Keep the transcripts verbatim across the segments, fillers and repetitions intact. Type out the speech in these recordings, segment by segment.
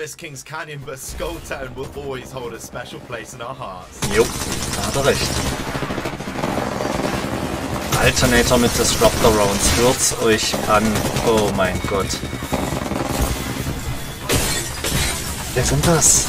just Kings Canyon, but Skulltown will always hold a special place in our hearts. Jo, da hat er recht. Alternator mit Disruptor Rounds. Hört's euch an. Oh mein Gott. Wer sind das?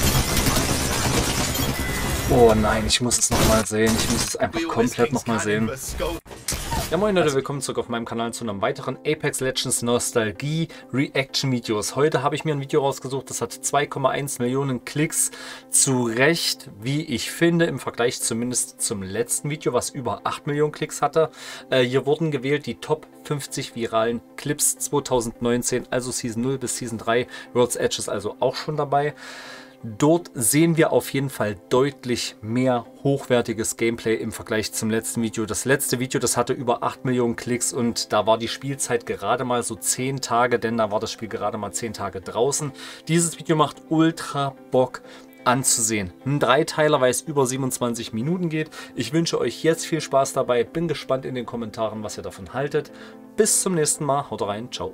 Oh nein, ich muss es nochmal sehen. Ich muss es einfach komplett nochmal sehen. Ja moin Leute, willkommen zurück auf meinem Kanal zu einem weiteren Apex Legends Nostalgie Reaction Videos. Heute habe ich mir ein Video rausgesucht, das hat zwei Komma eins Millionen Klicks. Zu Recht, wie ich finde, im Vergleich zumindest zum letzten Video, was über acht Millionen Klicks hatte. Äh, hier wurden gewählt die Top fünfzig viralen Clips zweitausendneunzehn, also Season null bis Season drei. World's Edge ist also auch schon dabei. Dort sehen wir auf jeden Fall deutlich mehr hochwertiges Gameplay im Vergleich zum letzten Video. Das letzte Video, das hatte über acht Millionen Klicks und da war die Spielzeit gerade mal so zehn Tage, denn da war das Spiel gerade mal zehn Tage draußen. Dieses Video macht ultra Bock anzusehen. Ein Dreiteiler, weil es über siebenundzwanzig Minuten geht. Ich wünsche euch jetzt viel Spaß dabei. Bin gespannt in den Kommentaren, was ihr davon haltet. Bis zum nächsten Mal. Haut rein. Ciao.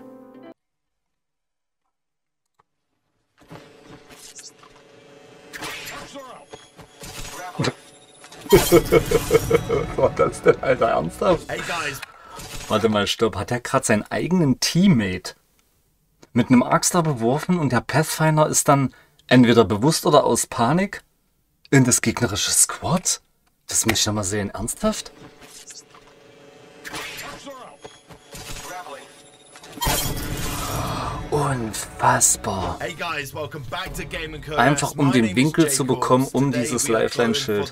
Was war das denn, Alter? Ernsthaft? Hey guys. Warte mal, stopp. Hat er gerade seinen eigenen Teammate mit einem Axt da beworfen und der Pathfinder ist dann entweder bewusst oder aus Panik in das gegnerische Squad? Das muss ich noch mal sehen. Ernsthaft? Unfassbar. Hey guys, welcome back to Game and Einfach um den Winkel zu bekommen, um dieses Lifeline-Schild.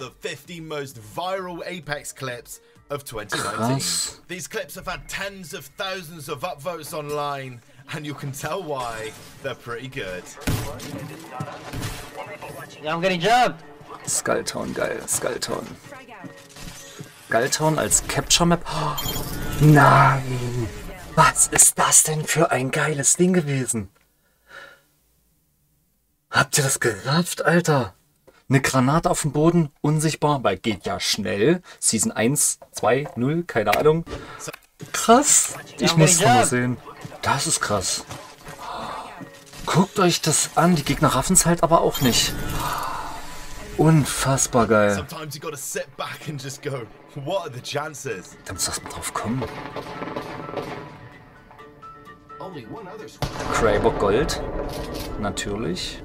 Krass. These clips have had tens of thousands of upvotes online, and you can tell why. They're pretty good. Yeah, I'm getting jumped. Skulltown, geil. Skulltown. Skulltown als Capture Map. Oh, nein! Was ist das denn für ein geiles Ding gewesen? Habt ihr das gerafft, Alter? Eine Granate auf dem Boden, unsichtbar, weil geht ja schnell. Season eins, zwei, null, keine Ahnung. Krass. Ich muss noch mal sehen. Das ist krass. Guckt euch das an. Die Gegner raffen es halt aber auch nicht. Unfassbar geil. Da muss erst mal drauf kommen. Kraber Gold. Natürlich.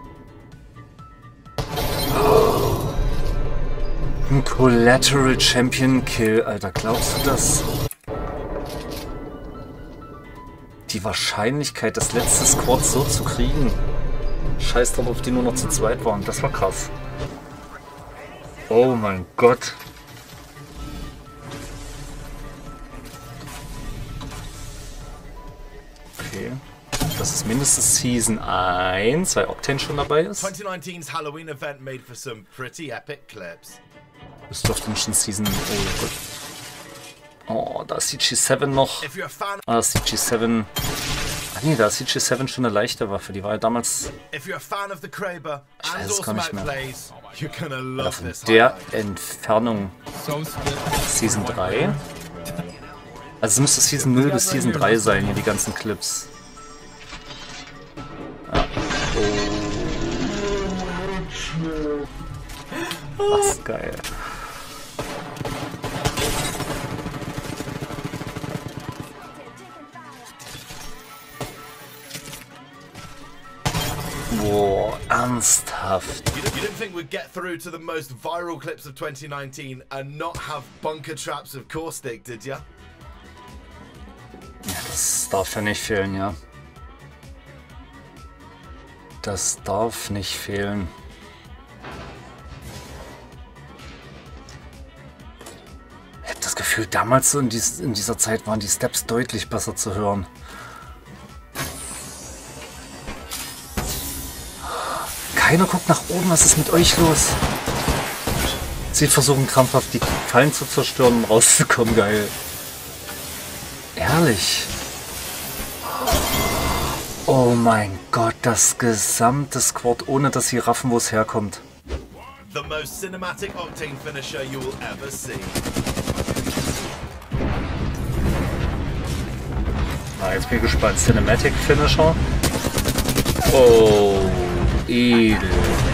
Oh. Ein Collateral Champion Kill. Alter, glaubst du das? Die Wahrscheinlichkeit, das letzte Squad so zu kriegen. Scheiß drauf, auf die nur noch zu zweit waren. Das war krass. Oh mein Gott. Okay. Das ist mindestens Season eins, weil Octane schon dabei ist. twenty nineteen's Halloween event made for some pretty epic clips. Das ist doch dann schon Season. Oh Gott. Oh, da ist die G sieben noch. Ah, da ist die G sieben. Ach nee, da ist die G sieben schon eine leichte Waffe. Die war ja damals. Ich weiß es gar nicht mehr. Oder von der Entfernung. Season drei. Also es müsste Season null bis Season drei sein, hier die ganzen Clips. Ja. Oh. Das ist geil. Boah, ernsthaft. You didn't think we'd get through to the most viral clips of twenty nineteen and not have bunker traps of Caustic, did ya? Das darf ja nicht fehlen, ja. Das darf nicht fehlen. Ich habe das Gefühl, damals so in, dies, in dieser Zeit waren die Steps deutlich besser zu hören. Keiner guckt nach oben, was ist mit euch los? Sie versuchen krampfhaft die Fallen zu zerstören, um rauszukommen, geil. Ehrlich. Oh mein Gott, das gesamte Squad, ohne dass sie raffen, wo es herkommt. The most cinematic Octane finisher you will ever see. Na, jetzt bin ich gespannt. Cinematic Finisher. Oh. edel.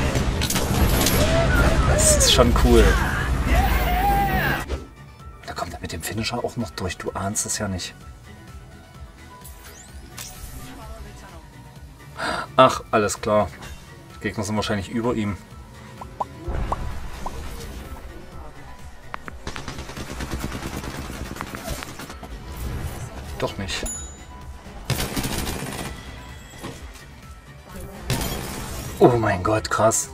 Das ist schon cool. Da kommt er mit dem Finisher auch noch durch. Du ahnst es ja nicht. Ach, alles klar. Die Gegner sind wahrscheinlich über ihm. Doch nicht. Oh mein Gott, krass.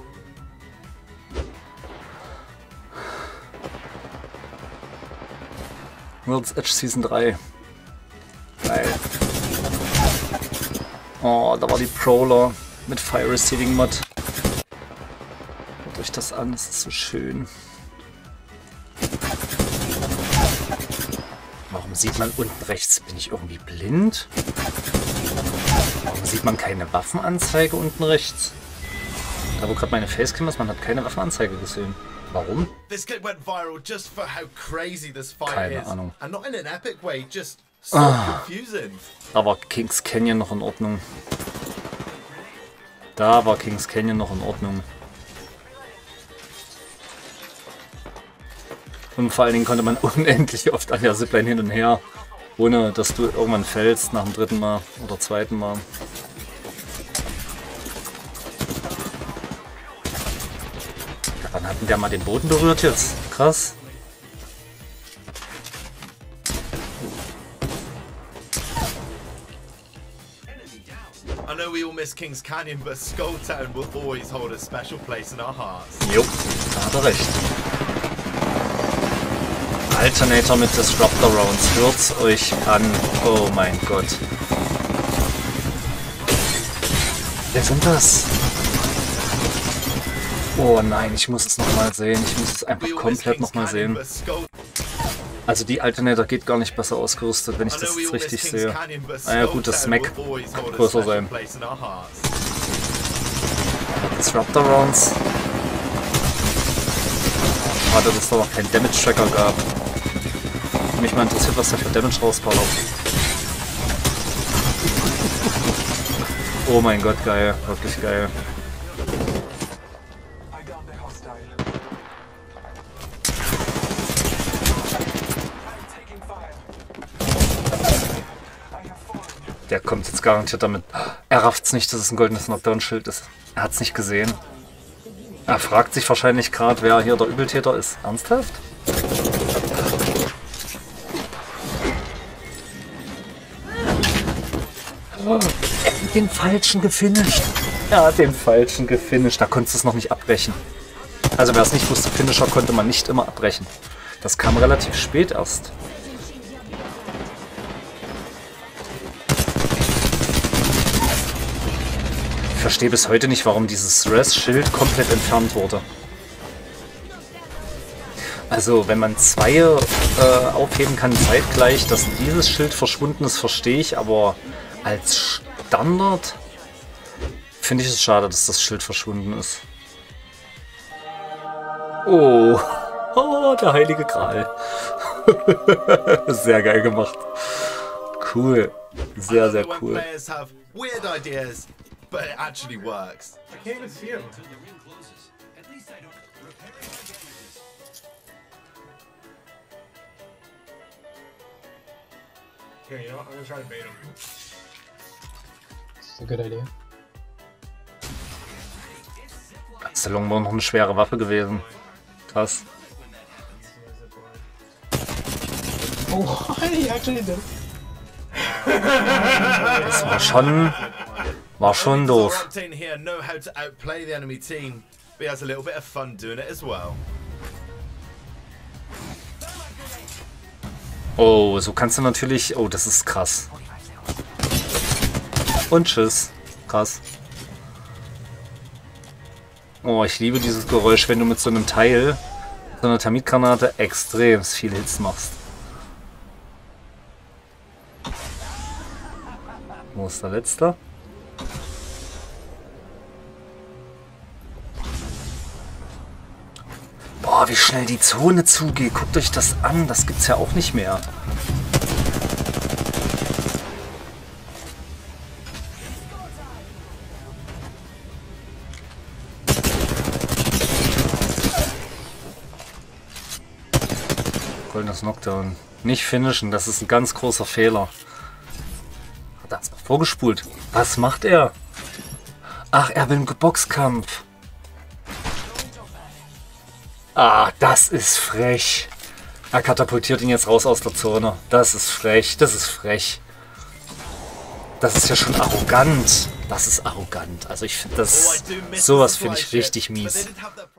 World's Edge Season drei. Geil. Oh, da war die Prowler mit Fire Receding Mod. Guckt euch das an, das ist so schön. Warum sieht man unten rechts? Bin ich irgendwie blind? Warum sieht man keine Waffenanzeige unten rechts? Da wo gerade meine Facecam ist, man hat keine Waffenanzeige gesehen. Warum? Keine Ahnung. Ah, da war Kings Canyon noch in Ordnung. Da war Kings Canyon noch in Ordnung. Und vor allen Dingen konnte man unendlich oft an der Zipline hin und her, ohne dass du irgendwann fällst nach dem dritten Mal oder zweiten Mal. Wann hat denn der mal den Boden berührt jetzt? Krass. I know we all miss Kings Canyon, but Skulltown will always hold a special place in our hearts. Jo, da hat er recht. Alternator mit Disruptor Rounds, hört's euch an. Oh mein Gott. Wer sind das? Oh nein, ich muss es nochmal sehen. Ich muss es einfach komplett nochmal sehen. Also die Alternator geht gar nicht besser ausgerüstet, wenn ich das jetzt richtig sehe. Ah ja gut, das Smack kann größer sein. Aber Disruptor Rounds. Schade, dass es da noch keinen Damage Tracker gab. Mich mal interessiert, was der für Damage rausballert. Oh mein Gott, geil. Wirklich geil. Der kommt jetzt garantiert damit. Er rafft's nicht, dass es ein goldenes Knockdown-Schild ist. Er hat's nicht gesehen. Er fragt sich wahrscheinlich gerade, wer hier der Übeltäter ist. Ernsthaft? Oh, er hat den falschen gefinisht. Er hat den falschen gefinisht. Da konntest du es noch nicht abbrechen. Also wer es nicht wusste, Finisher konnte man nicht immer abbrechen. Das kam relativ spät erst. Ich verstehe bis heute nicht, warum dieses Res-Schild komplett entfernt wurde. Also, wenn man zwei äh, aufheben kann zeitgleich, dass dieses Schild verschwunden ist, verstehe ich, aber als Standard finde ich es schade, dass das Schild verschwunden ist. Oh, oh der heilige Gral. Sehr geil gemacht. Cool. Sehr, sehr cool. But it actually works. I can't even see him. Here, you know what? I'm gonna try to bait him. That's a good idea. Das ist der Longbow noch eine schwere Waffe gewesen. Krass. Oh, he actually did. Das war schon... War schon doof. Oh, so kannst du natürlich... Oh, das ist krass. Und tschüss. Krass. Oh, ich liebe dieses Geräusch, wenn du mit so einem Teil, so einer Termitgranate, extrem viele Hits machst. Wo ist der letzte? Boah, wie schnell die Zone zugeht. Guckt euch das an. Das gibt's ja auch nicht mehr. voll das Knockdown. Nicht finishen, das ist ein ganz großer Fehler. Hat er erstmal vorgespult. Was macht er? Ach, er will einen Boxkampf. Ah, das ist frech. Er katapultiert ihn jetzt raus aus der Zone. Das ist frech, das ist frech. Das ist ja schon arrogant. Das ist arrogant. Also ich finde das, sowas finde ich richtig mies.